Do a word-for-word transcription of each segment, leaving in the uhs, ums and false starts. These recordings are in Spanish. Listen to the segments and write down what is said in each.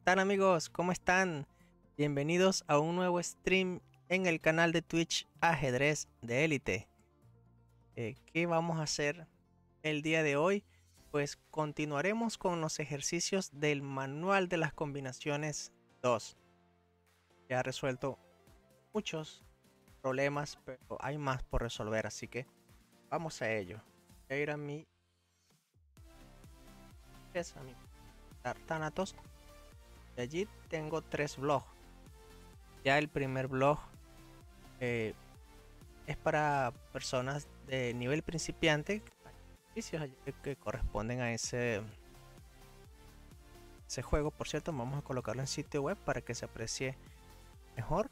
tal amigos? ¿Cómo están? Bienvenidos a un nuevo stream en el canal de Twitch Ajedrez de Élite. Eh, ¿Qué vamos a hacer el día de hoy? Pues continuaremos con los ejercicios del manual de las combinaciones dos. Ya he resuelto muchos problemas, pero hay más por resolver, así que vamos a ello. Voy a ir a mi... a mi Thanatos. Y allí tengo tres blogs. Ya el primer blog eh, es para personas de nivel principiante, ejercicios que corresponden a ese, ese juego. Por cierto, vamos a colocarlo en sitio web para que se aprecie mejor.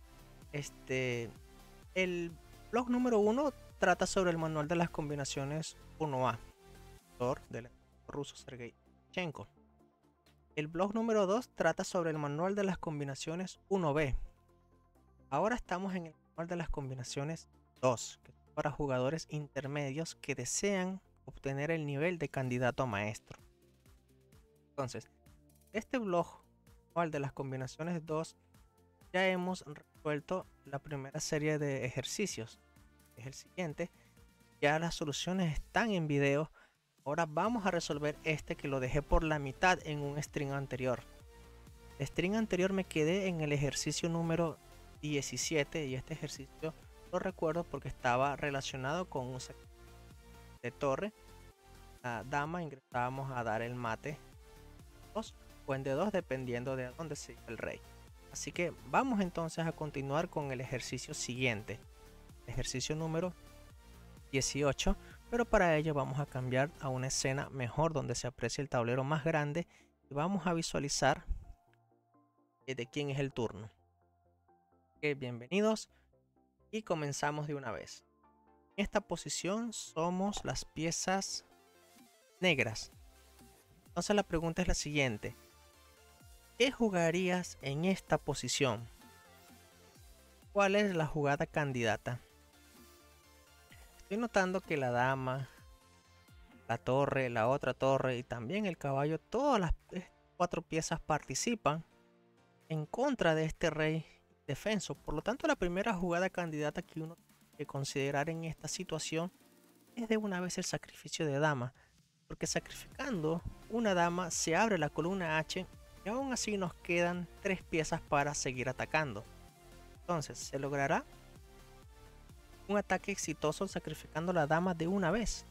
Este, el blog número uno trata sobre el manual de las combinaciones uno A, del ruso Sergei Chenko. El blog número dos trata sobre el manual de las combinaciones uno B. Ahora estamos en el manual de las combinaciones dos, que es para jugadores intermedios que desean obtener el nivel de candidato a maestro. Entonces, este blog manual de las combinaciones dos ya hemos resuelto la primera serie de ejercicios. Es el siguiente. Ya las soluciones están en video. Ahora vamos a resolver este que lo dejé por la mitad en un stream anterior. El stream anterior me quedé en el ejercicio número diecisiete y este ejercicio lo recuerdo porque estaba relacionado con un de torre. La dama ingresábamos a dar el mate dos o en de dos dependiendo de dónde se iba el rey. Así que vamos entonces a continuar con el ejercicio siguiente, ejercicio número dieciocho, pero para ello vamos a cambiar a una escena mejor donde se aprecie el tablero más grande y vamos a visualizar de quién es el turno. Okay, bienvenidos y comenzamos de una vez. En esta posición somos las piezas negras. Entonces la pregunta es la siguiente: ¿qué jugarías en esta posición? ¿Cuál es la jugada candidata? Estoy notando que la dama, la torre, la otra torre y también el caballo, todas las cuatro piezas participan en contra de este rey defenso. Por lo tanto, la primera jugada candidata que uno tiene que considerar en esta situación es de una vez el sacrificio de dama, porque sacrificando una dama se abre la columna H y aún así nos quedan tres piezas para seguir atacando. Entonces, ¿se logrará un ataque exitoso sacrificando la dama de una vez?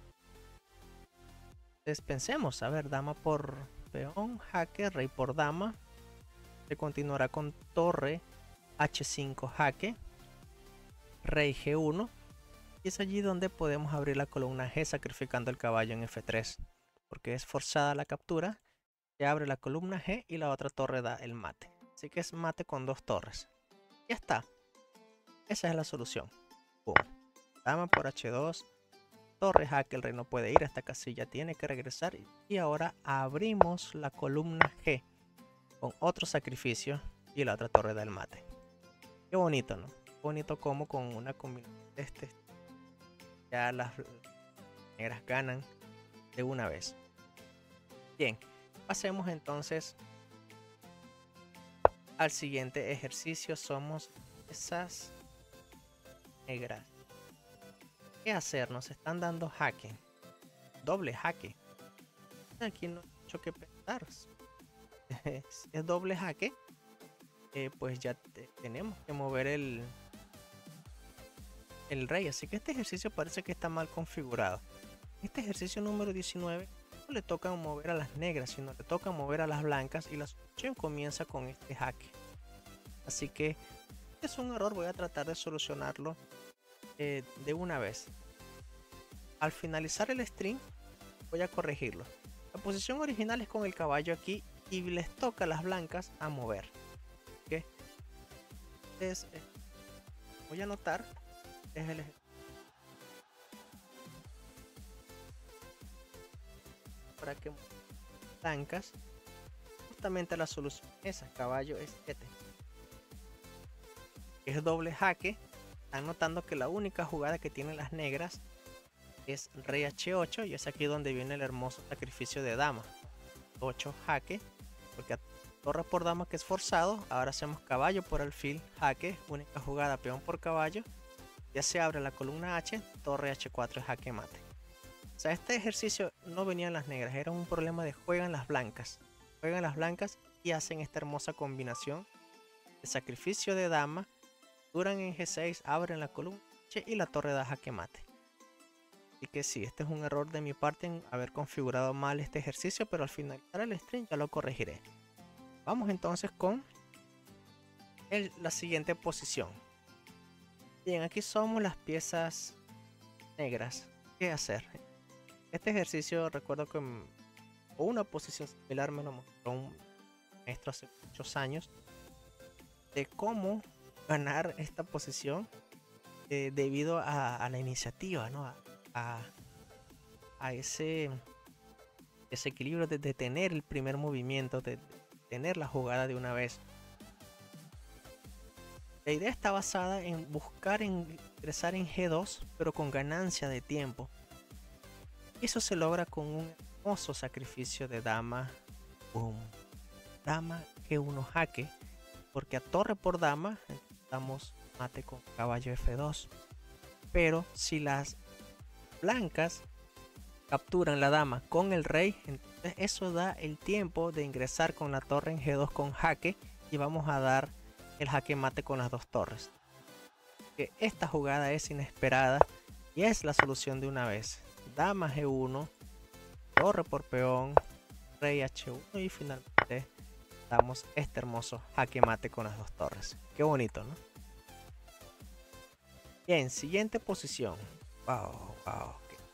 Entonces pensemos, a ver, dama por peón, jaque, rey por dama. Se continuará con torre H cinco, jaque, rey G uno. Y es allí donde podemos abrir la columna G sacrificando el caballo en F tres. Porque es forzada la captura. Se abre la columna G y la otra torre da el mate. Así que es mate con dos torres. Ya está. Esa es la solución. Boom. Dama por H dos. Torre jaque, el rey no puede ir. Esta casilla tiene que regresar. Y ahora abrimos la columna G con otro sacrificio. Y la otra torre da el mate. Qué bonito, ¿no? Qué bonito como con una combinación de este. Ya las negras ganan de una vez. Bien. Pasemos entonces al siguiente ejercicio. Somos esas negras. ¿Qué hacer? Nos están dando jaque. Doble jaque. Aquí no hay mucho que pensar. Es, es doble jaque. Eh, pues ya te, tenemos que mover el, el rey. Así que este ejercicio parece que está mal configurado. Este ejercicio número diecinueve no le toca mover a las negras, sino le toca mover a las blancas, y la solución comienza con este jaque. Así que es un error, voy a tratar de solucionarlo eh, de una vez. Al finalizar el stream voy a corregirlo. La posición original es con el caballo aquí y les toca a las blancas a mover. ¿Okay? Entonces, eh, voy a anotar es el ejercicio para que blancas, justamente la solución esa, caballo es siete, es doble jaque. Están notando que la única jugada que tienen las negras es rey H ocho, y es aquí donde viene el hermoso sacrificio de dama. ocho jaque, porque torre por dama que es forzado. Ahora hacemos caballo por alfil, jaque, única jugada peón por caballo. Ya se abre la columna H, torre H cuatro, jaque mate. O sea, este ejercicio no venía en las negras, era un problema de juegan las blancas. Juegan las blancas y hacen esta hermosa combinación de sacrificio de dama. Duran en G seis, abren la columna H y la torre da jaque mate. Así que sí, este es un error de mi parte en haber configurado mal este ejercicio, pero al finalizar el stream ya lo corregiré. Vamos entonces con el, la siguiente posición. Bien, aquí somos las piezas negras. ¿Qué hacer? Este ejercicio recuerdo que o una posición similar me lo mostró un maestro hace muchos años, de cómo ganar esta posición eh, debido a, a la iniciativa, ¿no? A, a, a ese, ese equilibrio de, de tener el primer movimiento, de, de tener la jugada de una vez. La idea está basada en buscar ingresar en G dos, pero con ganancia de tiempo. Eso se logra con un hermoso sacrificio de dama, boom, dama G uno jaque, porque a torre por dama damos mate con caballo F dos. Pero si las blancas capturan la dama con el rey, entonces eso da el tiempo de ingresar con la torre en G dos con jaque y vamos a dar el jaque mate con las dos torres. Que esta jugada es inesperada y es la solución de una vez. Dama G uno, torre por peón, rey H uno y finalmente damos este hermoso jaque mate con las dos torres. Qué bonito, ¿no? Bien, siguiente posición. Wow, wow.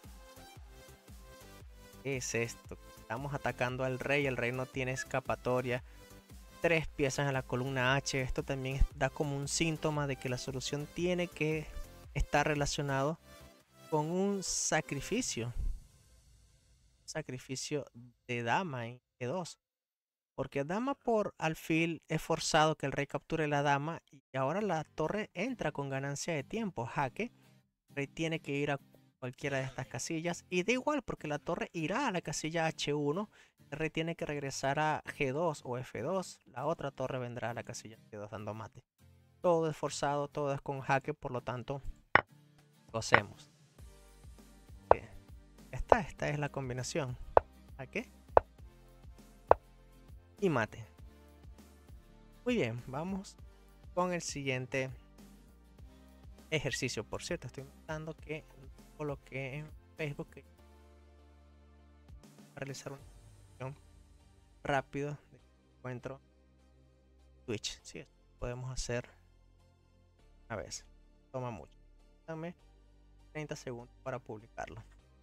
¿Qué es esto? Estamos atacando al rey, el rey no tiene escapatoria. Tres piezas en la columna H. Esto también da como un síntoma de que la solución tiene que estar relacionado con un sacrificio. Sacrificio de dama en G dos. Porque dama por alfil es forzado que el rey capture la dama y ahora la torre entra con ganancia de tiempo, jaque. El rey tiene que ir a cualquiera de estas casillas y da igual porque la torre irá a la casilla H uno. El rey tiene que regresar a G dos o F dos. La otra torre vendrá a la casilla G dos dando mate. Todo es forzado, todo es con jaque, por lo tanto gocemos. Esta, esta es la combinación. Jaque y mate. Muy bien, vamos con el siguiente ejercicio. Por cierto, estoy notando que coloqué en Facebook que para realizar una sesión rápido de encuentro Twitch. Sí, podemos hacer a veces. Toma mucho. Dame treinta segundos para publicarlo.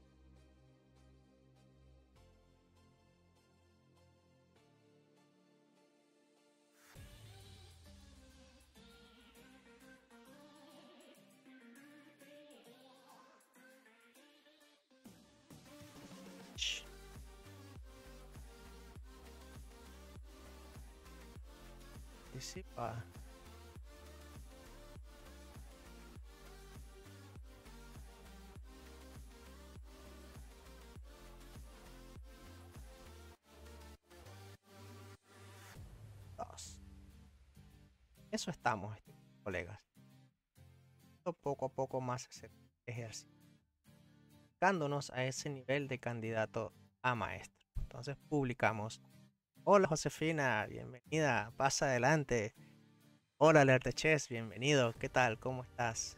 Participa. Dos. Eso estamos, colegas. Poco a poco más hacer ejercicio, acercándonos a ese nivel de candidato a maestro. Entonces publicamos. Hola Josefina, bienvenida, pasa adelante. Hola Lerteches, bienvenido, ¿qué tal? ¿Cómo estás?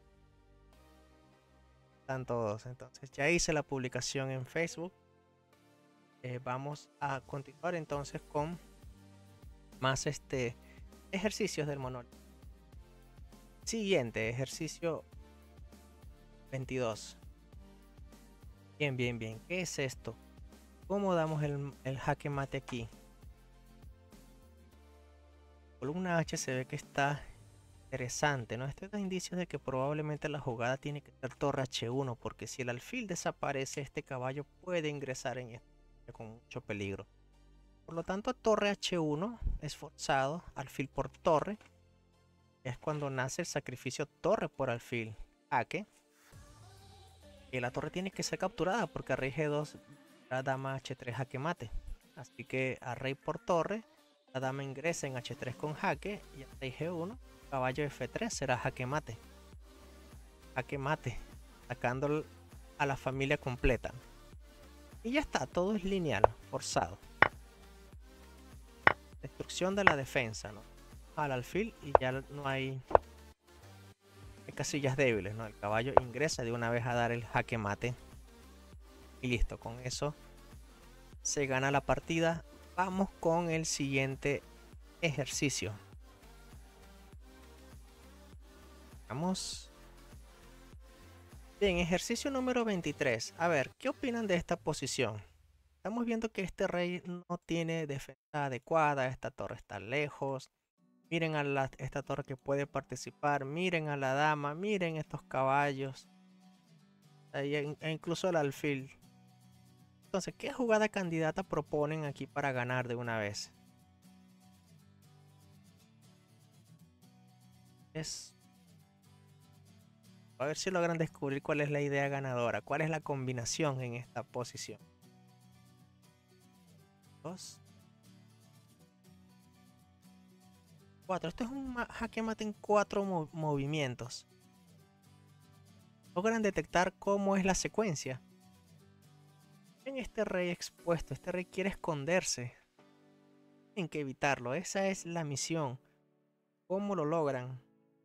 Están todos. Entonces ya hice la publicación en Facebook. Eh, vamos a continuar entonces con más este ejercicios del monolito. Siguiente ejercicio veintidós. Bien, bien, bien. ¿Qué es esto? ¿Cómo damos el, el jaque mate aquí? Columna H se ve que está interesante, ¿no? Esto da indicios de que probablemente la jugada tiene que ser torre H uno, porque si el alfil desaparece, este caballo puede ingresar en esto con mucho peligro. Por lo tanto, torre H uno es forzado, alfil por torre. Es cuando nace el sacrificio torre por alfil, jaque. Y la torre tiene que ser capturada porque a rey G dos, la dama H tres jaque mate. Así que a rey por torre, La dama ingresa en hache tres con jaque y el rey ge uno, caballo efe tres será jaque mate. Jaque mate, sacando a la familia completa. Y ya está, todo es lineal, forzado. Destrucción de la defensa, ¿no? Al alfil y ya no hay, hay casillas débiles, ¿no? El caballo ingresa de una vez a dar el jaque mate. Y listo, con eso se gana la partida. Vamos con el siguiente ejercicio. Vamos. Bien, ejercicio número veintitrés. A ver, ¿qué opinan de esta posición? Estamos viendo que este rey no tiene defensa adecuada. Esta torre está lejos. Miren a la, esta torre que puede participar. Miren a la dama. Miren estos caballos. E incluso el alfil. Entonces, ¿qué jugada candidata proponen aquí para ganar de una vez? Es... A ver si logran descubrir cuál es la idea ganadora. ¿Cuál es la combinación en esta posición? Dos. Cuatro. Esto es un jaque mate en cuatro mov movimientos. Logran detectar cómo es la secuencia. En este rey expuesto, este rey quiere esconderse. Tienen que evitarlo. Esa es la misión. ¿Cómo lo logran?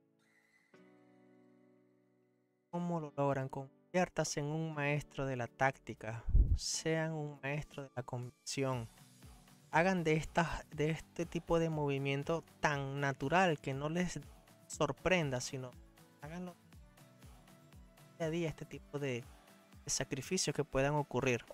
¿Cómo lo logran? Conviértase en un maestro de la táctica. Sean un maestro de la convicción. Hagan de, esta, de este tipo de movimiento tan natural que no les sorprenda, sino háganlo día a día, este tipo de, de sacrificios que puedan ocurrir.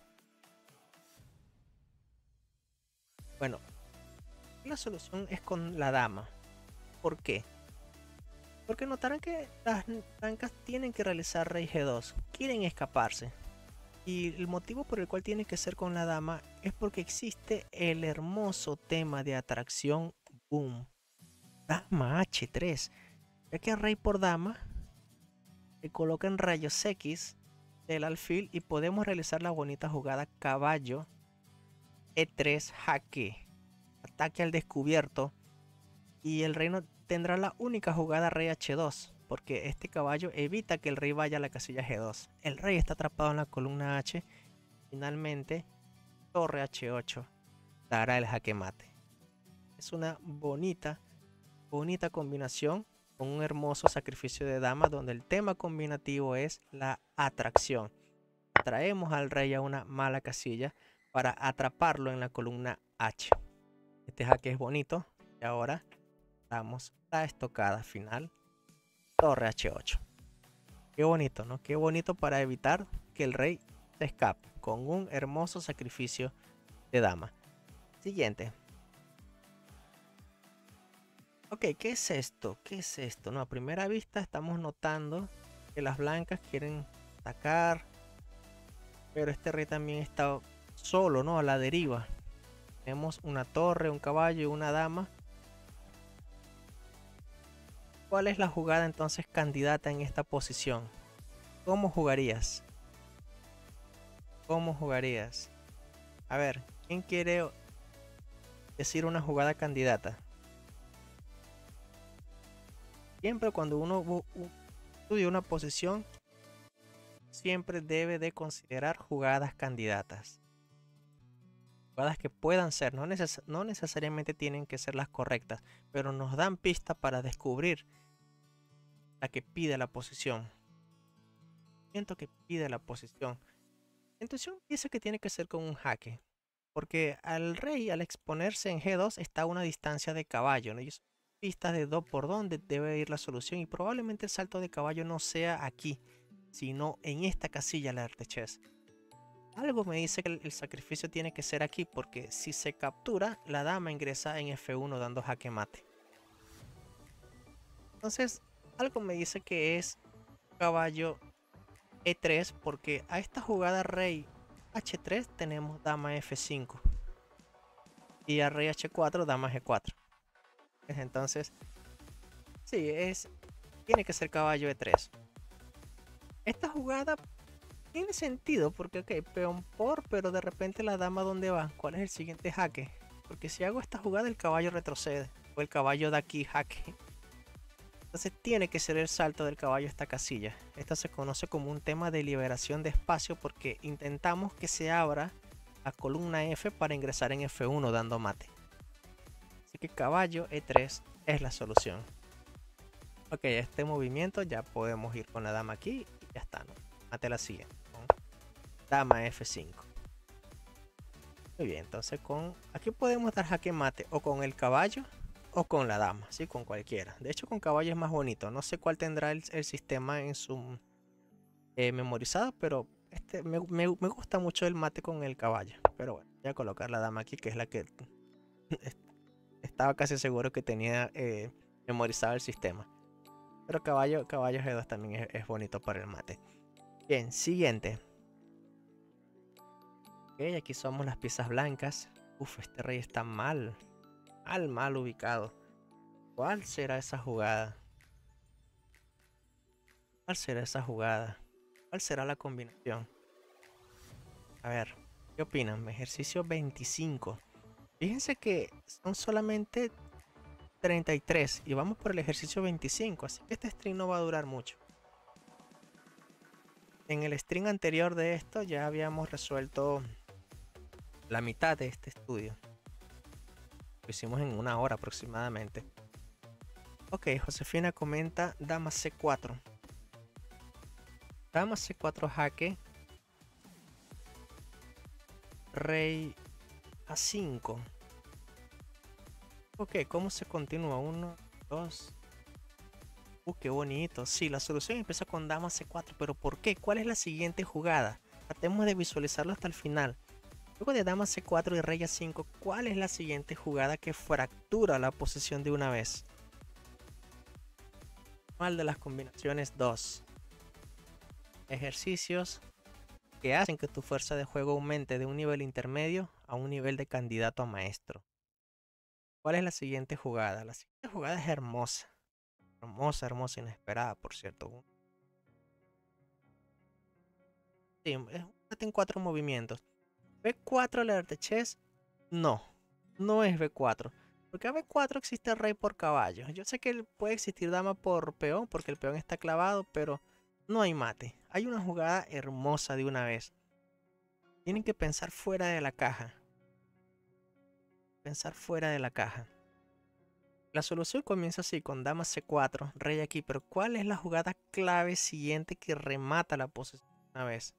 Bueno, la solución es con la dama. ¿Por qué? Porque notarán que las blancas tienen que realizar rey ge dos, quieren escaparse. Y el motivo por el cual tiene que ser con la dama es porque existe el hermoso tema de atracción boom. Dama hache tres. Ya que rey por dama se colocan rayos X del alfil y podemos realizar la bonita jugada caballo e tres jaque. Ataque al descubierto. Y el rey no tendrá la única jugada rey hache dos. Porque este caballo evita que el rey vaya a la casilla ge dos. El rey está atrapado en la columna H. Finalmente, torre hache ocho dará el jaque mate. Es una bonita, bonita combinación con un hermoso sacrificio de dama donde el tema combinativo es la atracción. Atraemos al rey a una mala casilla para atraparlo en la columna H. Este jaque es bonito y ahora damos la estocada final. Torre hache ocho. Qué bonito, ¿no? Qué bonito para evitar que el rey se escape con un hermoso sacrificio de dama. Siguiente. Ok, ¿qué es esto? ¿Qué es esto? No, a primera vista estamos notando que las blancas quieren atacar, pero este rey también está solo, ¿no? A la deriva. Tenemos una torre, un caballo y una dama. ¿Cuál es la jugada entonces candidata en esta posición? ¿Cómo jugarías? ¿Cómo jugarías? A ver, ¿quién quiere decir una jugada candidata? Siempre cuando uno estudia una posición, siempre debe de considerar jugadas candidatas. Jugadas que puedan ser, no, neces no necesariamente tienen que ser las correctas, pero nos dan pistas para descubrir la que pide la posición. Siento que pide la posición. La intuición dice que tiene que ser con un jaque, porque al rey al exponerse en ge dos está a una distancia de caballo, ¿no? Y son pistas de do por donde debe ir la solución y probablemente el salto de caballo no sea aquí, sino en esta casilla la arte chess. Algo me dice que el, el sacrificio tiene que ser aquí, porque si se captura, la dama ingresa en efe uno dando jaque mate. Entonces, algo me dice que es caballo e tres, porque a esta jugada rey hache tres tenemos dama efe cinco. Y a rey hache cuatro, dama ge cuatro. Entonces, sí, es, tiene que ser caballo e tres. Esta jugada tiene sentido porque, ok, peón por, pero de repente la dama ¿dónde va? ¿Cuál es el siguiente jaque? Porque si hago esta jugada, el caballo retrocede. O el caballo da aquí jaque. Entonces tiene que ser el salto del caballo a esta casilla. Esto se conoce como un tema de liberación de espacio porque intentamos que se abra la columna F para ingresar en F uno dando mate. Así que caballo E tres es la solución. Ok, este movimiento ya podemos ir con la dama aquí y ya está, ¿no? Mate la siguiente. Con dama F cinco. Muy bien, entonces con aquí podemos dar jaque mate o con el caballo o con la dama, sí, con cualquiera. De hecho, con caballo es más bonito. No sé cuál tendrá el, el sistema en su eh, memorizado, pero este me, me, me gusta mucho el mate con el caballo. Pero bueno, voy a colocar la dama aquí, que es la que estaba casi seguro que tenía eh, memorizado el sistema. Pero caballo, caballo G dos también es, es bonito para el mate. Bien, siguiente. Ok, aquí somos las piezas blancas. Uf, este rey está mal. Mal, mal ubicado. ¿Cuál será esa jugada? ¿Cuál será esa jugada? ¿Cuál será la combinación? A ver, ¿qué opinan? Ejercicio veinticinco. Fíjense que son solamente treinta y tres y vamos por el ejercicio veinticinco, así que este stream no va a durar mucho. En el stream anterior de esto ya habíamos resuelto la mitad de este estudio. Lo hicimos en una hora aproximadamente. Ok, Josefina comenta dama C cuatro. Dama C cuatro jaque. Rey A cinco. Ok, ¿cómo se continúa? Uno, dos. Uh, qué bonito. Sí, la solución empieza con dama C cuatro. ¿Pero por qué? ¿Cuál es la siguiente jugada? Tratemos de visualizarlo hasta el final. Luego de dama C cuatro y rey A cinco, ¿cuál es la siguiente jugada que fractura la posición de una vez? Mal de las combinaciones dos. Ejercicios que hacen que tu fuerza de juego aumente de un nivel intermedio a un nivel de candidato a maestro. ¿Cuál es la siguiente jugada? La siguiente jugada es hermosa. Hermosa, hermosa, inesperada, por cierto. Sí, es en cuatro movimientos. B cuatro leer de chess. No, no es B cuatro. Porque a B cuatro existe rey por caballo. Yo sé que puede existir dama por peón, porque el peón está clavado, pero no hay mate. Hay una jugada hermosa de una vez. Tienen que pensar fuera de la caja. Pensar fuera de la caja. La solución comienza así, con dama C cuatro, rey aquí. Pero ¿cuál es la jugada clave siguiente que remata la posición una vez?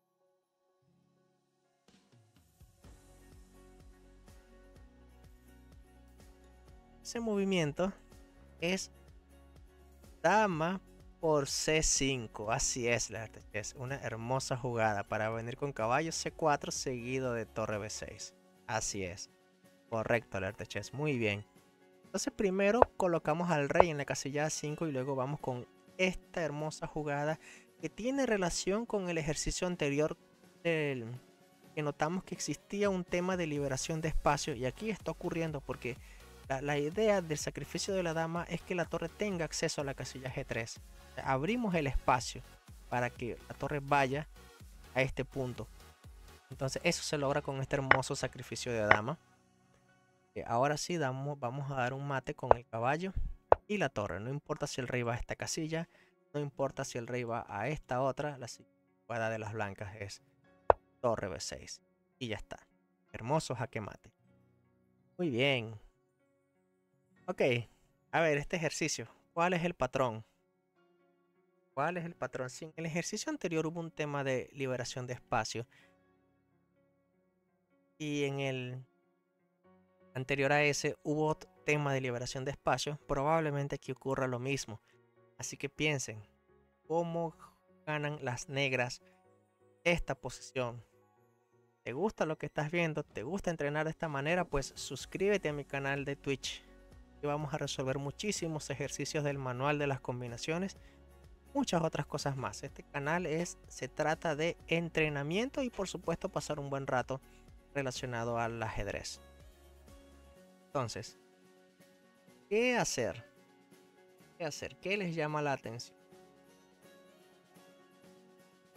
Ese movimiento es dama por C cinco. Así es, es una hermosa jugada para venir con caballo C cuatro seguido de torre B seis. Así es. Correcto, alerta chess. Muy bien. Entonces primero colocamos al rey en la casilla A cinco y luego vamos con esta hermosa jugada que tiene relación con el ejercicio anterior del, que notamos que existía un tema de liberación de espacio y aquí está ocurriendo porque la, la idea del sacrificio de la dama es que la torre tenga acceso a la casilla G tres. O sea, abrimos el espacio para que la torre vaya a este punto. Entonces eso se logra con este hermoso sacrificio de dama. Ahora sí damos, vamos a dar un mate con el caballo y la torre. No importa si el rey va a esta casilla, no importa si el rey va a esta otra. La jugada de las blancas es torre B seis. Y ya está. Hermoso jaque mate. Muy bien. Ok. A ver, este ejercicio. ¿Cuál es el patrón? ¿Cuál es el patrón? Si en el ejercicio anterior hubo un tema de liberación de espacio. Y en el anterior a ese hubo otro tema de liberación de espacio, probablemente aquí ocurra lo mismo. Así que piensen, ¿cómo ganan las negras esta posición? ¿Te gusta lo que estás viendo? ¿Te gusta entrenar de esta manera? Pues suscríbete a mi canal de Twitch. Y vamos a resolver muchísimos ejercicios del manual de las combinaciones, muchas otras cosas más. Este canal es, se trata de entrenamiento y por supuesto pasar un buen rato relacionado al ajedrez. Entonces, ¿qué hacer? ¿Qué hacer? ¿Qué les llama la atención?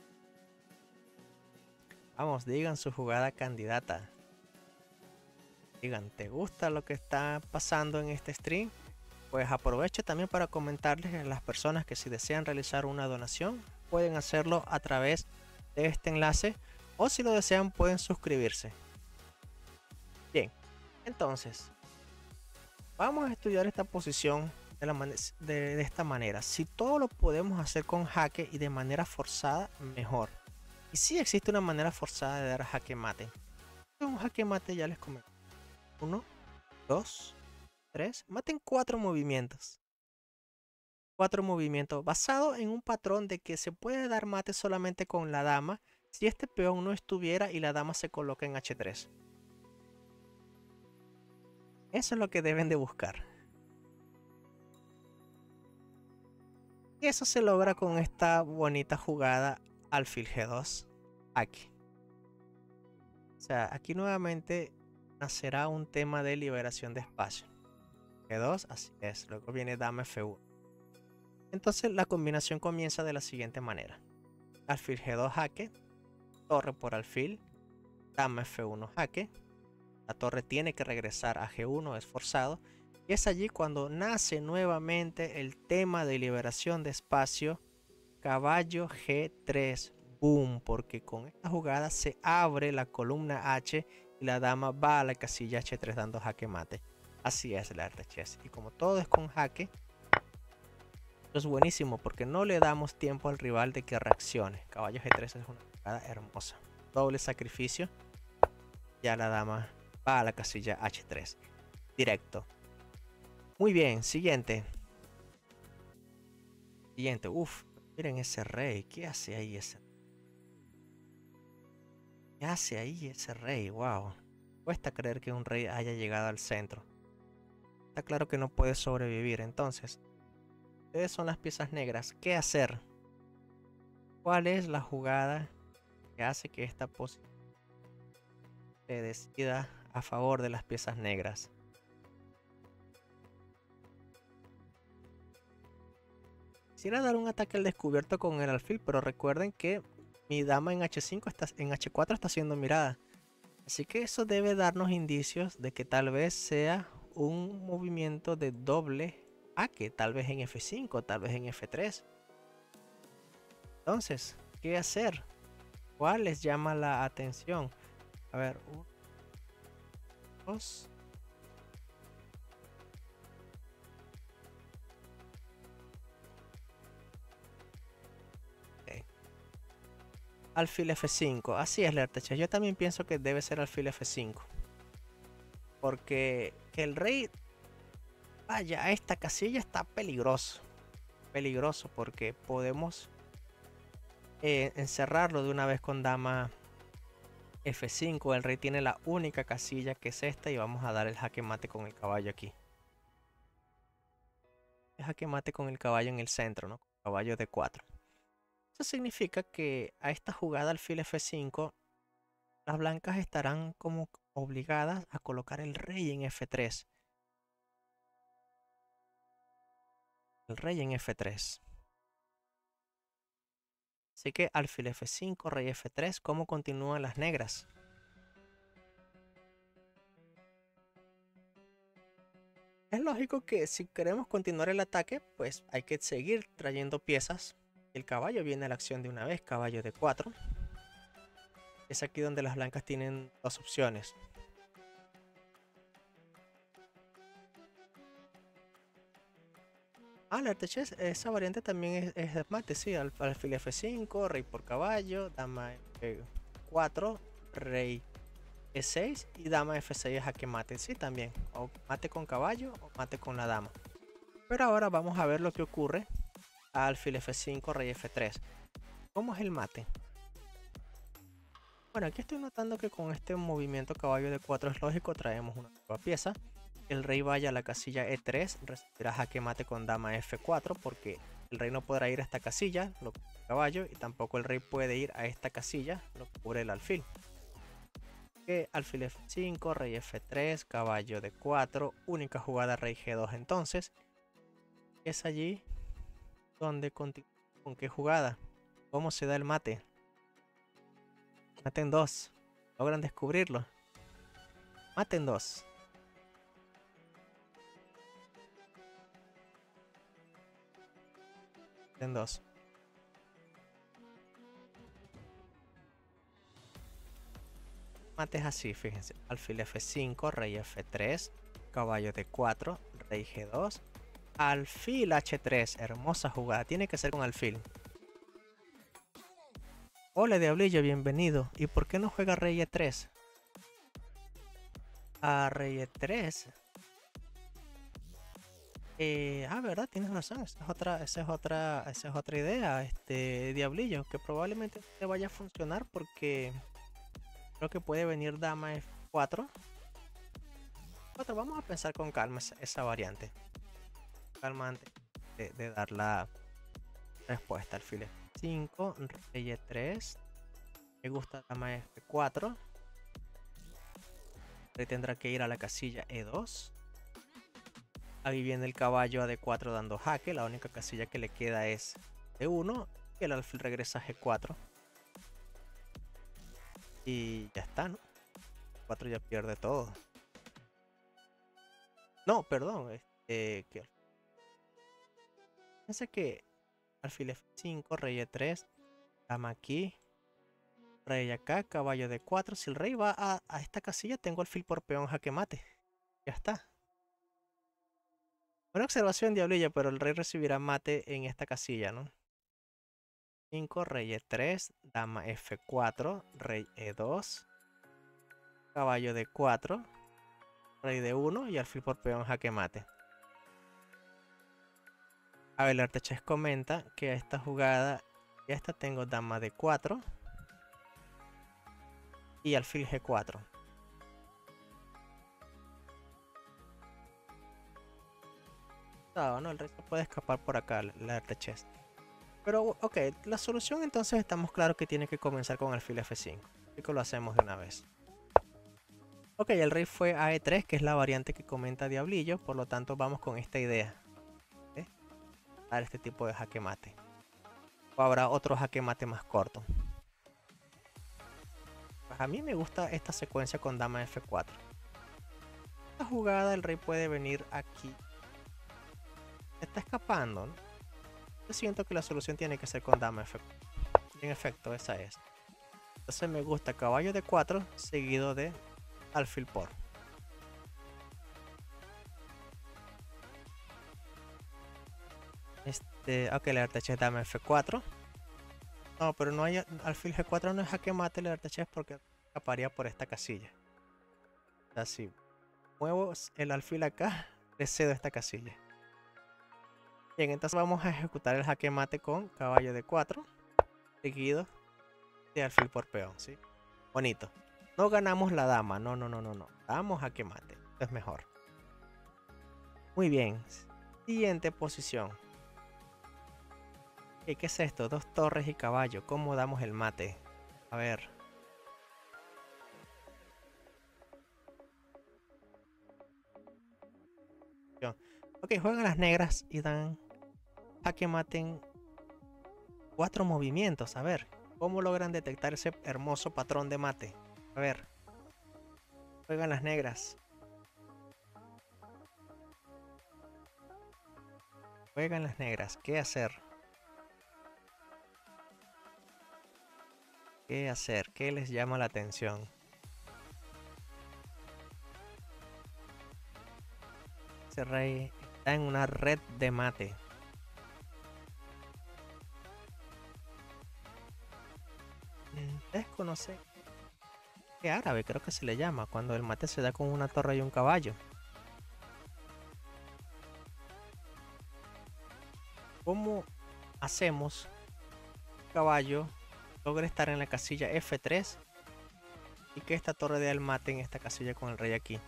Vamos, digan su jugada candidata. digan, ¿te gusta lo que está pasando en este stream? Pues aprovecho también para comentarles a las personas que si desean realizar una donación, pueden hacerlo a través de este enlace, o si lo desean pueden suscribirse. Bien, entonces vamos a estudiar esta posición de, la de, de esta manera. Si todo lo podemos hacer con jaque y de manera forzada, mejor. Y si existe una manera forzada de dar jaque mate. Un jaque mate ya les comento. Uno, dos, tres. Maten cuatro movimientos. Cuatro movimientos basado en un patrón de que se puede dar mate solamente con la dama si este peón no estuviera y la dama se coloca en hache tres. Eso es lo que deben de buscar. Y eso se logra con esta bonita jugada alfil ge dos. Aquí. O sea, aquí nuevamente nacerá un tema de liberación de espacio. ge dos, así es. Luego viene dama efe uno. Entonces la combinación comienza de la siguiente manera. Alfil ge dos jaque. Torre por alfil. Dama efe uno jaque. La torre tiene que regresar a ge uno, es forzado. Y es allí cuando nace nuevamente el tema de liberación de espacio. Caballo ge tres. Boom, porque con esta jugada se abre la columna H y la dama va a la casilla hache tres dando jaque mate. Así es el arte chess. Y como todo es con jaque, es buenísimo porque no le damos tiempo al rival de que reaccione. Caballo ge tres es una jugada hermosa. Doble sacrificio. Ya la dama va a la casilla hache tres. Directo. Muy bien, siguiente. Siguiente. Uf, miren ese rey. ¿Qué hace ahí ese rey? ¿Qué hace ahí ese rey? Wow. Cuesta creer que un rey haya llegado al centro. Está claro que no puede sobrevivir. Entonces, ustedes son las piezas negras. ¿Qué hacer? ¿Cuál es la jugada que hace que esta posición se decida a favor de las piezas negras? Quisiera dar un ataque al descubierto con el alfil, pero recuerden que mi dama en hache cinco está, en hache cuatro está siendo mirada. Así que eso debe darnos indicios de que tal vez sea un movimiento de doble jaque, tal vez en efe cinco, tal vez en efe tres. Entonces, ¿qué hacer? ¿Cuál les llama la atención? A ver, uno, dos. Okay. Alfil efe cinco. Así es, Lertecha. Yo también pienso que debe ser alfil efe cinco. Porque que el rey vaya a esta casilla está peligroso. Peligroso porque podemos eh, encerrarlo de una vez con dama efe cinco. El rey tiene la única casilla que es esta y vamos a dar el jaque mate con el caballo aquí. El jaque mate con el caballo en el centro, ¿no? Caballo de cuatro. Eso significa que a esta jugada alfil efe cinco las blancas estarán como obligadas a colocar el rey en efe tres. El rey en efe tres. Así que alfil efe cinco, rey efe tres. ¿Cómo continúan las negras? Es lógico que si queremos continuar el ataque, pues hay que seguir trayendo piezas. El caballo viene a la acción de una vez, caballo de cuatro. Es aquí donde las blancas tienen dos opciones. Ah, la chess, esa variante también es, es de mate, sí. Alfil efe cinco, rey por caballo, dama efe cuatro, rey e seis y dama efe seis es jaque mate, sí, también. O mate con caballo o mate con la dama. Pero ahora vamos a ver lo que ocurre a alfil efe cinco, rey efe tres. ¿Cómo es el mate? Bueno, aquí estoy notando que con este movimiento caballo de cuatro es lógico, traemos una nueva pieza. El rey vaya a la casilla e tres, recibirá jaque mate con dama efe cuatro porque el rey no podrá ir a esta casilla, lo que cubre el caballo, y tampoco el rey puede ir a esta casilla, lo que cubre el alfil. Que alfil efe cinco, rey efe tres, caballo de cuatro, única jugada rey ge dos. Entonces, es allí donde continúa. ¿Con qué jugada? ¿Cómo se da el mate? Maten dos. Logran descubrirlo. Maten dos. En dos. Mates así, fíjense. Alfil F cinco, rey F tres, caballo D cuatro, rey G dos, alfil H tres. Hermosa jugada. Tiene que ser con alfil. Hola Diablillo, bienvenido. ¿Y por qué no juega rey E tres? A rey E tres. Eh, ah, verdad, tienes razón. Esa es otra, esa es otra, esa es otra idea, este Diablillo, que probablemente te vaya a funcionar porque creo que puede venir dama F cuatro. cuatro. Vamos a pensar con calma esa, esa variante. Calma antes de, de dar la respuesta. Alfil F cinco, rey E tres. Me gusta dama F cuatro. Rey tendrá que ir a la casilla E dos. Ahí viene el caballo a D cuatro dando jaque. La única casilla que le queda es D uno. Y el alfil regresa a G cuatro. Y ya está, ¿no? cuatro ya pierde todo. No, perdón. Este, que... Fíjense que alfil F cinco, rey E tres, dama aquí, rey acá, caballo D cuatro. Si el rey va a, a esta casilla, tengo alfil por peón jaque mate. Ya está. Buena observación, Diablilla, pero el rey recibirá mate en esta casilla, ¿no? cinco, rey E tres, dama F cuatro, rey E dos, caballo D cuatro, rey D uno y alfil por peón jaque mate. Abel Arteches comenta que a esta jugada, ya esta tengo dama D cuatro y alfil G cuatro. No, no, el rey se puede escapar por acá, la Arteches. Pero, ok, la solución entonces estamos claros que tiene que comenzar con alfil F cinco. Así que lo hacemos de una vez. Ok, el rey fue a E tres, que es la variante que comenta Diablillo. Por lo tanto, vamos con esta idea. ¿Eh? Dar este tipo de jaque mate. O habrá otro jaque mate más corto. Pues a mí me gusta esta secuencia con dama F cuatro. Esta jugada el rey puede venir aquí. Está escapando, ¿no? Yo siento que la solución tiene que ser con dama F cuatro. En efecto, esa es. Entonces me gusta caballo D cuatro seguido de alfil por. Este, ok, la Arteche es dama F cuatro. No, pero no hay alfil G cuatro, no es jaque mate la Arteche porque escaparía por esta casilla. Así. Muevo el alfil acá, le cedo esta casilla. Bien, entonces vamos a ejecutar el jaque mate con caballo D cuatro seguido de alfil por peón, ¿sí? Bonito. No ganamos la dama, no, no, no, no, no. Damos jaque mate, esto es mejor. Muy bien. Siguiente posición. ¿Qué, ¿Qué es esto? Dos torres y caballo. ¿Cómo damos el mate? A ver. Ok, juegan las negras y dan jaque mate en cuatro movimientos. A ver, ¿cómo logran detectar ese hermoso patrón de mate? A ver. Juegan las negras. Juegan las negras. ¿Qué hacer? ¿Qué hacer? ¿Qué les llama la atención? Ese rey está en una red de mate. Desconoce. ¿Qué árabe? Creo que se le llama cuando el mate se da con una torre y un caballo. ¿Cómo hacemos que el caballo logre estar en la casilla F tres y que esta torre dé el mate en esta casilla con el rey aquí?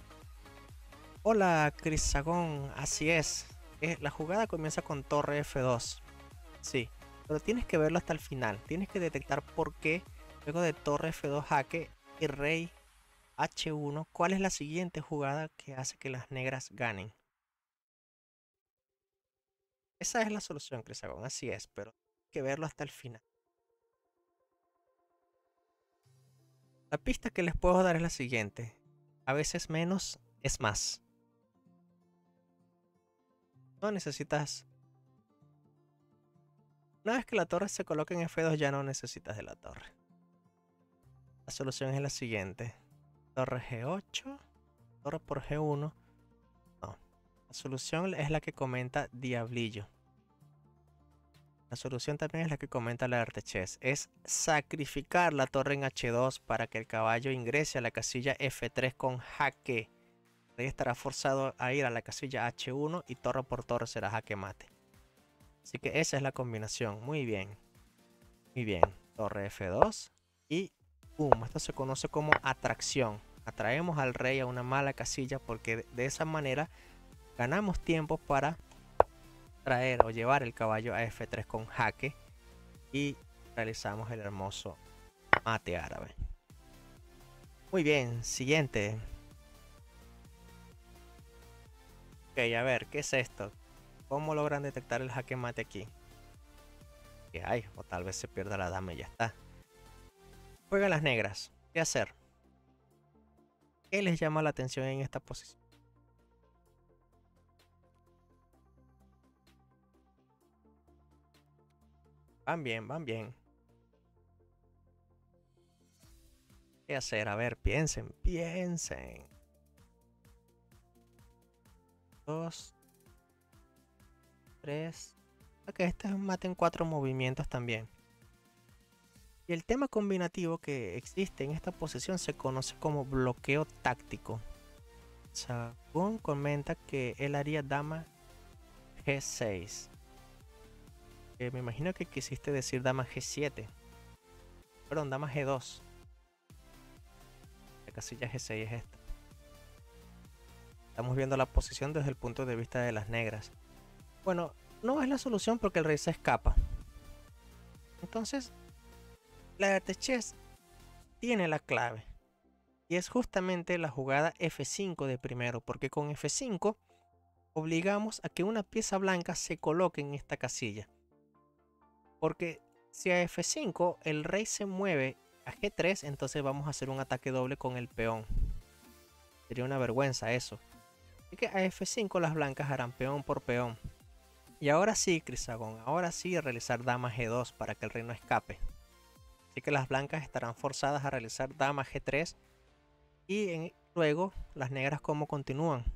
Hola Crisagón, así es. Eh, la jugada comienza con torre F dos. Sí, pero tienes que verlo hasta el final. Tienes que detectar por qué luego de torre F dos jaque y rey H uno, ¿cuál es la siguiente jugada que hace que las negras ganen? Esa es la solución, Crisagón, así es, pero hay que verlo hasta el final. La pista que les puedo dar es la siguiente. A veces menos es más. No necesitas Una vez que la torre se coloque en F dos ya no necesitas de la torre. La solución es la siguiente. Torre G ocho. Torre por G uno. No. La solución es la que comenta Diablillo. La solución también es la que comenta la Artechess. Es sacrificar la torre en H dos para que el caballo ingrese a la casilla F tres con jaque. El rey estará forzado a ir a la casilla H uno y torre por torre será jaque mate. Así que esa es la combinación. Muy bien. Muy bien. Torre F dos y boom. Esto se conoce como atracción. Atraemos al rey a una mala casilla porque de esa manera ganamos tiempo para traer o llevar el caballo a F tres con jaque y realizamos el hermoso mate árabe. Muy bien, siguiente. Ok, a ver, ¿qué es esto? ¿Cómo logran detectar el jaque mate aquí? ¿Qué hay? O tal vez se pierda la dama y ya está. Juegan las negras. ¿Qué hacer? ¿Qué les llama la atención en esta posición? Van bien, van bien. ¿Qué hacer? A ver, piensen, piensen. Dos. Tres. Ok, este es un mate en cuatro movimientos también. Y el tema combinativo que existe en esta posición se conoce como bloqueo táctico. Sagún comenta que él haría dama G seis. Eh, me imagino que quisiste decir dama G siete. Perdón, dama G dos. La casilla G seis es esta. Estamos viendo la posición desde el punto de vista de las negras. Bueno, no es la solución porque el rey se escapa. Entonces, la Artechess tiene la clave. Y es justamente la jugada F cinco de primero. Porque con F cinco obligamos a que una pieza blanca se coloque en esta casilla. Porque si a F cinco el rey se mueve a G tres, entonces vamos a hacer un ataque doble con el peón. Sería una vergüenza eso. Así que a F cinco las blancas harán peón por peón. Y ahora sí, Crisagón, ahora sí realizar dama G dos para que el rey no escape. Así que las blancas estarán forzadas a realizar dama G tres. Y en, luego las negras cómo continúan.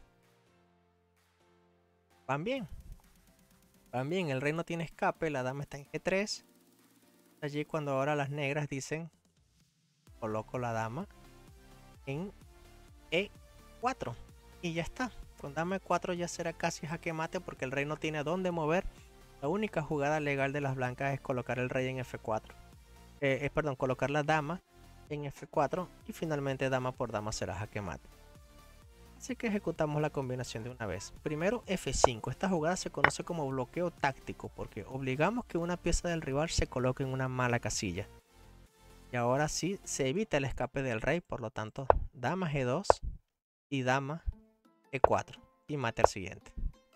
Van bien. Van bien, el rey no tiene escape, la dama está en G tres. Allí cuando ahora las negras dicen, coloco la dama en E cuatro. Y ya está. Con dama E cuatro ya será casi jaque mate porque el rey no tiene a dónde mover. La única jugada legal de las blancas es colocar el rey en F cuatro. Eh, eh, perdón, colocar la dama en F cuatro y finalmente dama por dama será jaque mate. Así que ejecutamos la combinación de una vez. Primero F cinco. Esta jugada se conoce como bloqueo táctico porque obligamos que una pieza del rival se coloque en una mala casilla. Y ahora sí se evita el escape del rey, por lo tanto dama G dos y dama E cuatro. Y mate al siguiente.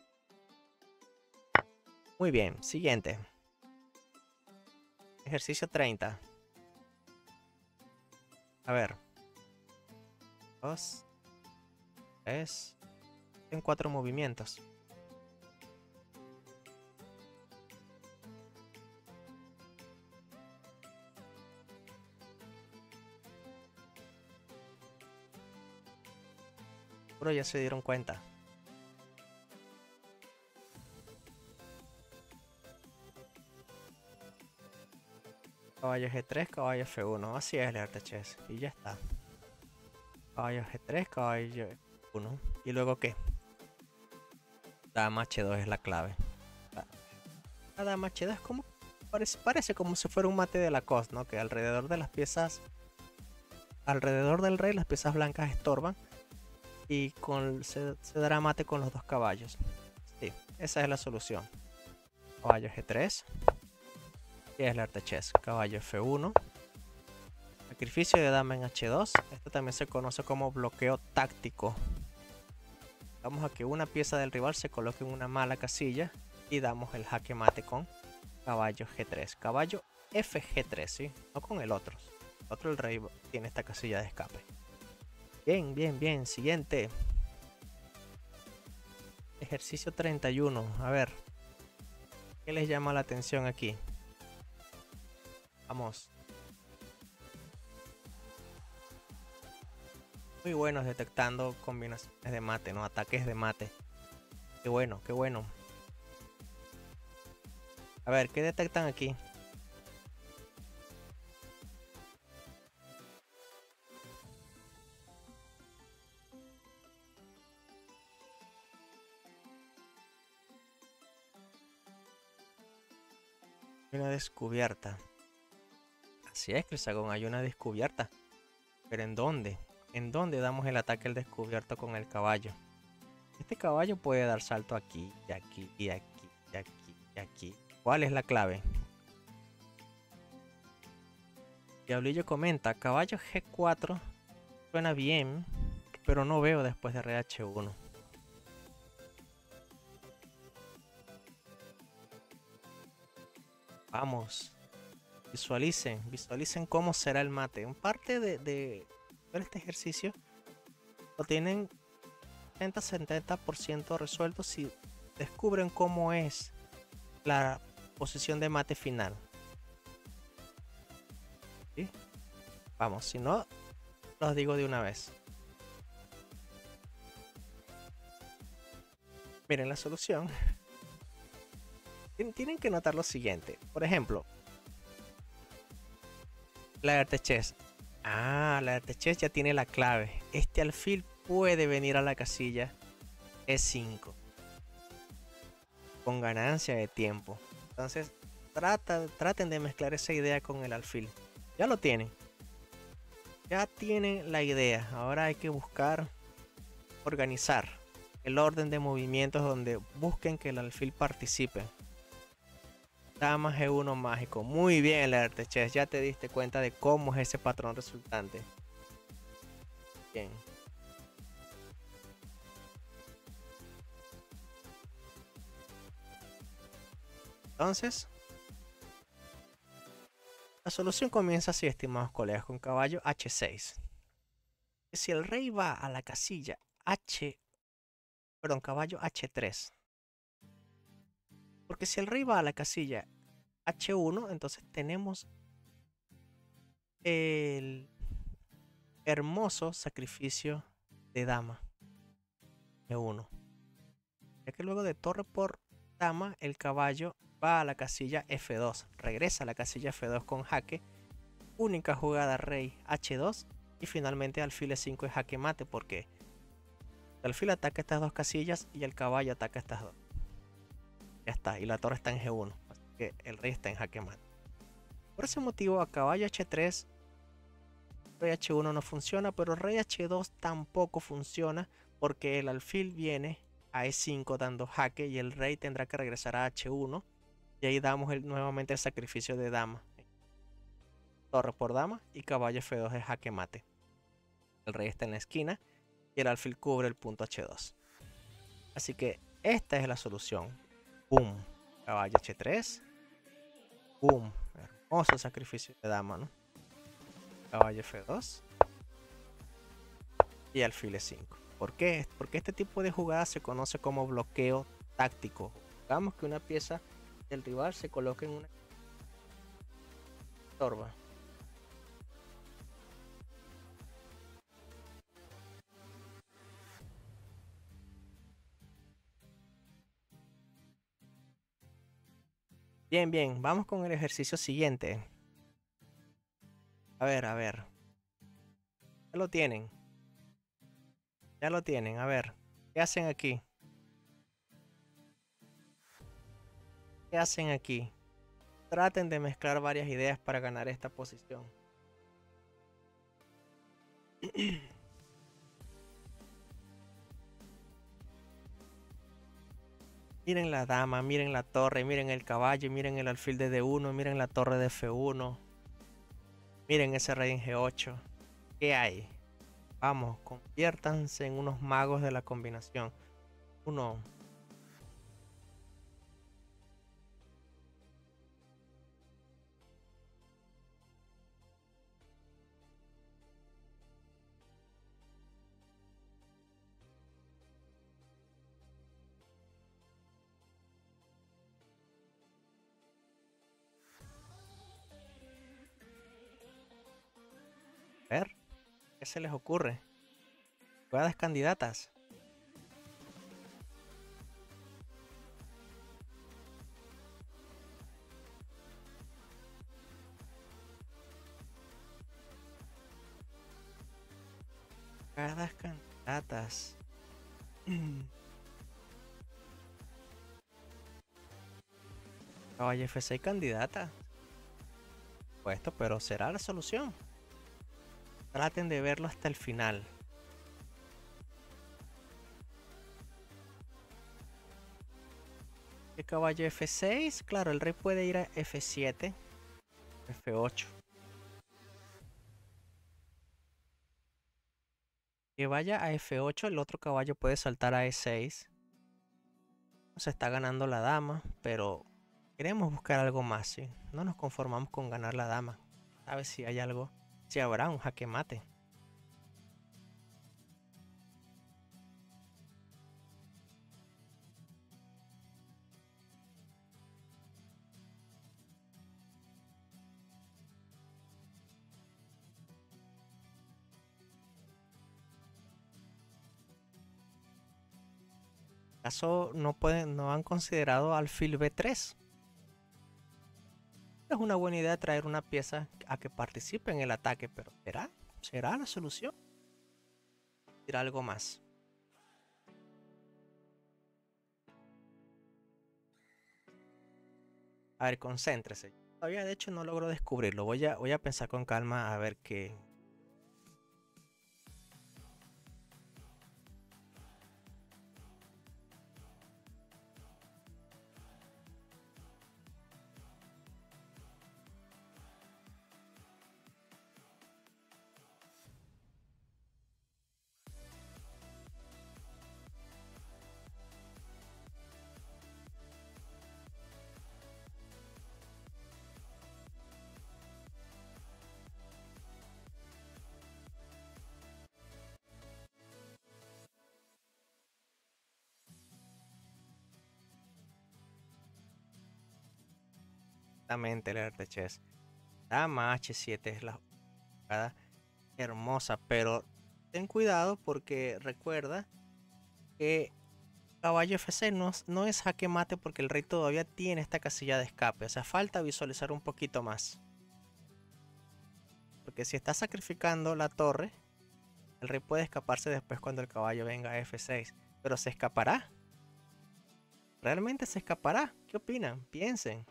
Muy bien, siguiente. Ejercicio treinta. A ver. Dos. Tres. En cuatro movimientos. Pero ya se dieron cuenta. Caballo G tres, caballo F uno. Así es el Artechess. Y ya está. Caballo G tres, caballo F uno. ¿Y luego qué? Dama H dos es la clave. La dama H dos es como... Parece, parece como si fuera un mate de la costa, ¿no? Que alrededor de las piezas... Alrededor del rey las piezas blancas estorban. Y con, se, se dará mate con los dos caballos. Sí, esa es la solución. Caballo G tres. Y es la Artechess. Caballo F uno. Sacrificio de dama en H dos. Esto también se conoce como bloqueo táctico. Vamos a que una pieza del rival se coloque en una mala casilla. Y damos el jaque mate con caballo G tres. Caballo F G tres, ¿sí? No con el otro. El otro, el rey, tiene esta casilla de escape. Bien, bien, bien. Siguiente. Ejercicio treinta y uno. A ver. ¿Qué les llama la atención aquí? Vamos. Muy buenos detectando combinaciones de mate, ¿no? Ataques de mate. Qué bueno, qué bueno. A ver, ¿qué detectan aquí? Una descubierta. Así es, Crisagón, hay una descubierta. ¿Pero en dónde? ¿En dónde damos el ataque al descubierto con el caballo? Este caballo puede dar salto aquí, y aquí, y aquí, y aquí, y aquí. ¿Cuál es la clave? Diablillo comenta, caballo G cuatro suena bien, pero no veo después de rey H uno. Vamos, visualicen, visualicen cómo será el mate. En parte de, de ver este ejercicio, lo tienen sesenta a setenta por ciento resuelto si descubren cómo es la posición de mate final. ¿Sí? Vamos, si no, los digo de una vez. Miren la solución. Tienen que notar lo siguiente. Por ejemplo, la de chess. Ah, la de chess ya tiene la clave. Este alfil puede venir a la casilla E cinco con ganancia de tiempo. Entonces, trata, traten de mezclar esa idea con el alfil. Ya lo tienen. Ya tienen la idea. Ahora hay que buscar organizar el orden de movimientos donde busquen que el alfil participe. Dama G uno mágico. Muy bien, Leerte Chess. Ya te diste cuenta de cómo es ese patrón resultante. Bien. Entonces, la solución comienza así, estimados colegas, con caballo H seis. Si el rey va a la casilla H, perdón, caballo H tres. Porque si el rey va a la casilla H uno, entonces tenemos el hermoso sacrificio de dama E uno. Ya que luego de torre por dama, el caballo va a la casilla F dos, regresa a la casilla F dos con jaque, única jugada rey H dos y finalmente alfil E cinco es jaque mate porque el alfil ataca estas dos casillas y el caballo ataca estas dos. Ya está, y la torre está en G uno, así que el rey está en jaque mate. Por ese motivo a caballo H tres, rey H uno no funciona, pero rey H dos tampoco funciona porque el alfil viene a E cinco dando jaque y el rey tendrá que regresar a H uno y ahí damos el, nuevamente el sacrificio de dama. Torre por dama y caballo F dos es jaque mate. El rey está en la esquina y el alfil cubre el punto H dos. Así que esta es la solución. Boom. Caballo H tres. Boom. Hermoso sacrificio de dama, ¿no? Caballo F dos. Y alfil E cinco. ¿Por qué? Porque este tipo de jugada se conoce como bloqueo táctico. Hagamos que una pieza del rival se coloque en una torba. Bien, bien. Vamos con el ejercicio siguiente. A ver, a ver. Ya lo tienen. Ya lo tienen. A ver. ¿Qué hacen aquí? ¿Qué hacen aquí? Traten de mezclar varias ideas para ganar esta posición. Miren la dama, miren la torre, miren el caballo, miren el alfil de D uno, miren la torre de F uno. Miren ese rey en G ocho. ¿Qué hay? Vamos, conviértanse en unos magos de la combinación. Uno. ¿Qué se les ocurre? Jugadas candidatas. Jugadas candidatas. Caballo F seis candidata. Puesto, pero será la solución. Traten de verlo hasta el final. El caballo F seis, claro, el rey puede ir a F siete, F ocho. Que vaya a F ocho, el otro caballo puede saltar a E seis. Se está ganando la dama, pero queremos buscar algo más, ¿sí? No nos conformamos con ganar la dama. A ver si hay algo, si habrá un jaque mate. ¿Acaso no pueden, no han considerado alfil B tres? Es una buena idea traer una pieza a que participe en el ataque, pero ¿será? ¿Será la solución? ¿Será algo más? A ver, concéntrese. Todavía de hecho no logro descubrirlo. Voy a, voy a pensar con calma a ver qué. Exactamente el R T Chess. Dama H siete es la jugada hermosa, pero ten cuidado porque recuerda que caballo F seis no, no es jaque mate porque el rey todavía tiene esta casilla de escape. O sea, falta visualizar un poquito más. Porque si está sacrificando la torre, el rey puede escaparse después cuando el caballo venga a F seis. Pero ¿se escapará? ¿Realmente se escapará? ¿Qué opinan? Piensen.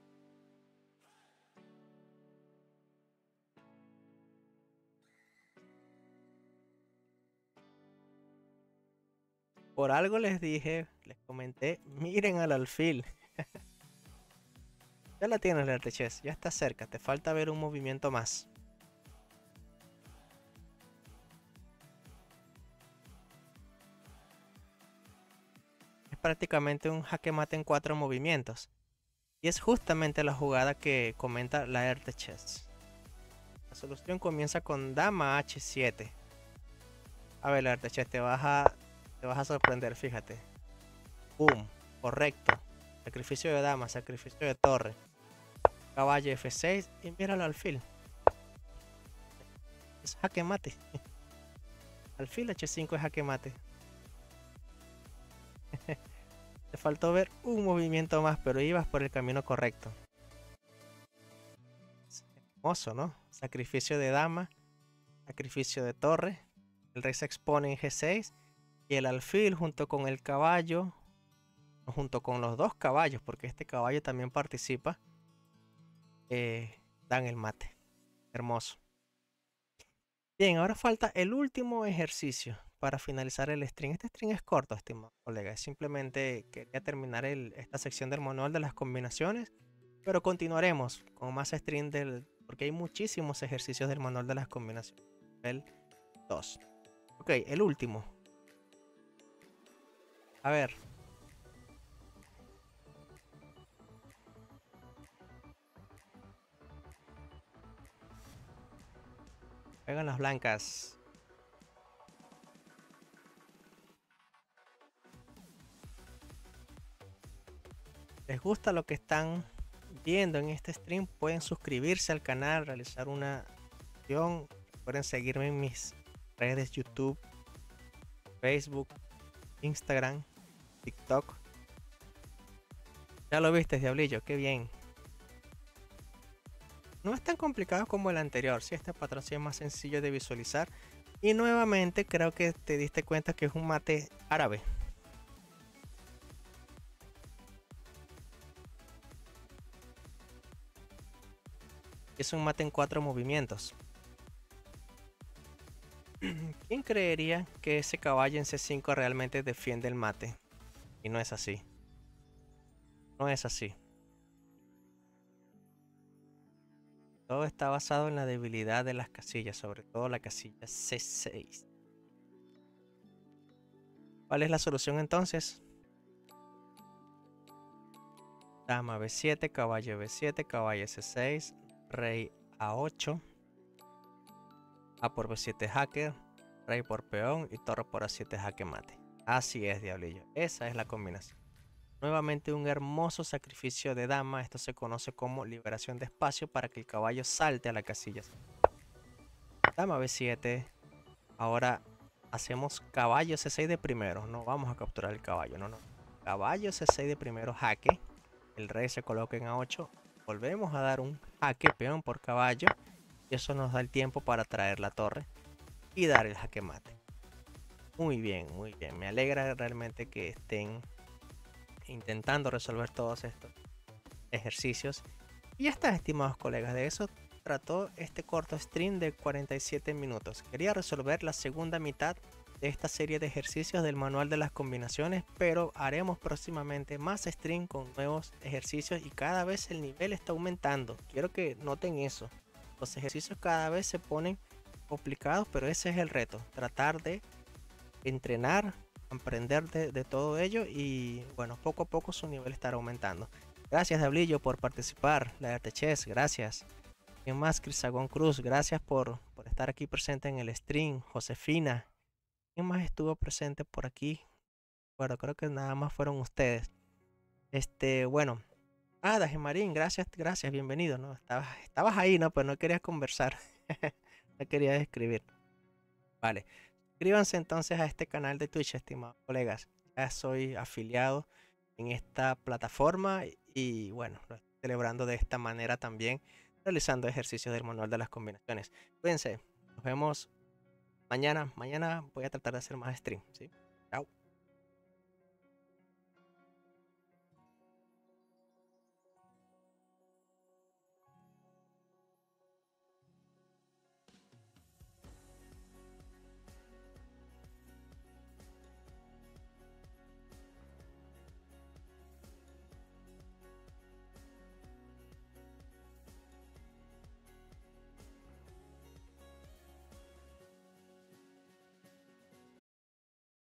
Por algo les dije, les comenté, miren al alfil. Ya la tienes, el Chess, ya está cerca, te falta ver un movimiento más. Es prácticamente un jaque mate en cuatro movimientos. Y es justamente la jugada que comenta la R T Chess. La solución comienza con dama H siete. A ver, la R T Chess, te vas a, te vas a sorprender, fíjate. Boom, correcto. Sacrificio de dama, sacrificio de torre. Caballo F seis y míralo al alfil. Es jaque mate. Alfil H cinco es jaque mate. Te faltó ver un movimiento más, pero ibas por el camino correcto. Es hermoso, ¿no? Sacrificio de dama, sacrificio de torre. El rey se expone en G seis y el alfil junto con el caballo, junto con los dos caballos, porque este caballo también participa, eh, dan el mate. Hermoso. Bien, ahora falta el último ejercicio para finalizar el stream. Este stream es corto, estimado colega. Es simplemente quería terminar el, esta sección del manual de las combinaciones, pero continuaremos con más stream del, porque hay muchísimos ejercicios del manual de las combinaciones. Nivel dos. Ok, el último. A ver. Juegan las blancas. ¿Les gusta lo que están viendo en este stream? Pueden suscribirse al canal, realizar una acción. Pueden seguirme en mis redes YouTube, Facebook, Instagram, TikTok. Ya lo viste, Diablillo, qué bien. No es tan complicado como el anterior, si este patrón sí es más sencillo de visualizar. Y nuevamente creo que te diste cuenta que es un mate árabe. Es un mate en cuatro movimientos. ¿Quién creería que ese caballo en C cinco realmente defiende el mate? Y no es así. No es así. Todo está basado en la debilidad de las casillas, sobre todo la casilla C seis. ¿Cuál es la solución entonces? Dama B siete, caballo B siete, caballo C seis, rey A ocho, A por B siete jaque, rey por peón y torre por A siete jaque mate. Así es, Diablillo. Esa es la combinación. Nuevamente un hermoso sacrificio de dama. Esto se conoce como liberación de espacio para que el caballo salte a la casilla. Dama B siete. Ahora hacemos caballo C seis de primero. No vamos a capturar el caballo, no, no. Caballo C seis de primero, jaque. El rey se coloca en A ocho. Volvemos a dar un jaque peón por caballo. Y eso nos da el tiempo para traer la torre y dar el jaque mate. Muy bien, muy bien. Me alegra realmente que estén intentando resolver todos estos ejercicios. Y ya está, estimados colegas. De eso trató este corto stream de cuarenta y siete minutos. Quería resolver la segunda mitad de esta serie de ejercicios del manual de las combinaciones, pero haremos próximamente más stream con nuevos ejercicios y cada vez el nivel está aumentando. Quiero que noten eso. Los ejercicios cada vez se ponen complicados, pero ese es el reto. Tratar de entrenar, aprender de, de todo ello y bueno, poco a poco su nivel estará aumentando. Gracias, Diablillo, por participar. La Arteches, gracias. ¿Quién más? Crisagón Cruz, gracias por, por estar aquí presente en el stream. Josefina, ¿quién más estuvo presente por aquí? Bueno, creo que nada más fueron ustedes. Este, bueno. Ah, Dajemarín, gracias, gracias, bienvenido, ¿no? Estabas, estabas ahí, ¿no? Pero no querías conversar. No querías escribir. Vale. Suscríbanse entonces a este canal de Twitch, estimados colegas. Ya soy afiliado en esta plataforma y bueno, lo estoy celebrando de esta manera también, realizando ejercicios del manual de las combinaciones. Cuídense, nos vemos mañana. Mañana voy a tratar de hacer más stream, ¿sí? Chao.